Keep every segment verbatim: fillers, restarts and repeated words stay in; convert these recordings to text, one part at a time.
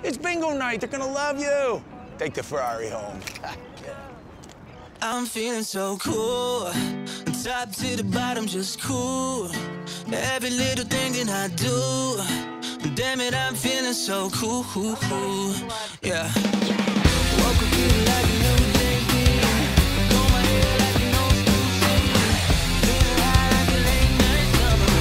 It's bingo night. They're gonna love you. Take the Ferrari home. I'm feeling so cool, top to the bottom, just cool. Every little thing that I do, damn it, I'm feeling so cool, yeah. Woke up feeling like a new J P, comb my hair like an old school scene, feeling high like a late night summer.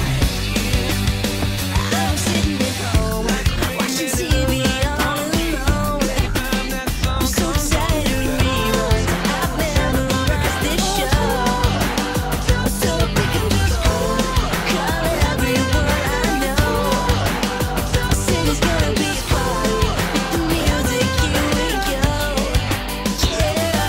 I'm sitting at home, watching T V all alone. I'm so tired of reruns. I've memorized this show, so we can just call everyone I know. Said it's gonna be a party with the music. Here we go, yeah.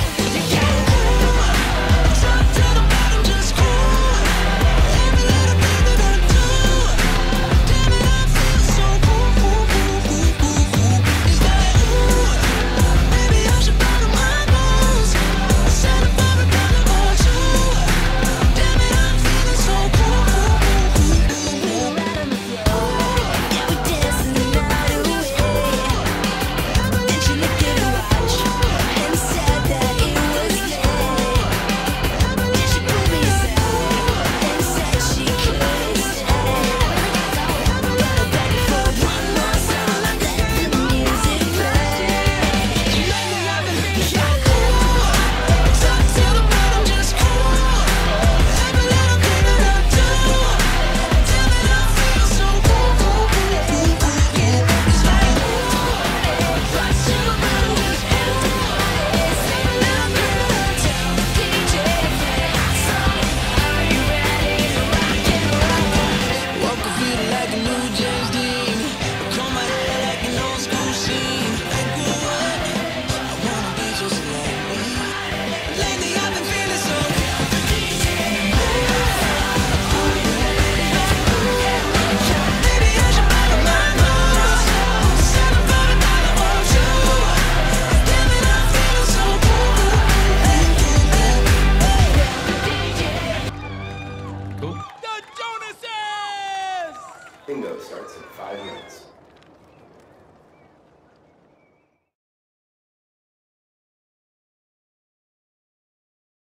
Top to the bottom, just cool. Every little thing that I do, damn it, I feel so cool. It's like, ooh, maybe I should bottom my nose. Set up for a carnival too. Damn it, I'm feeling so cool. We were right on the floor, yeah, we dancing the night away. Then she looked at her watch and said that it was late. Then she pulled me aside and said she couldn't stay. But I begged for one more song, let the music play. Lately I've been feeling so cool. Top to the bottom, just cool. Every little thing that I do, damn it, I feel so cool. It's like, ooh, Watch the movies, sing a little girl, tell the D J play a hot song. Are you ready to rock and roll? woke up feeling like a new James Dean, comb my hair like an old school scene. Like what? I wanna be just like me. Lately I've been feeling so cool. Maybe I should bottom my nose. Set up for a carnival too. Damn it, I'm feeling so cool. The Jonases! Bingo starts in five minutes.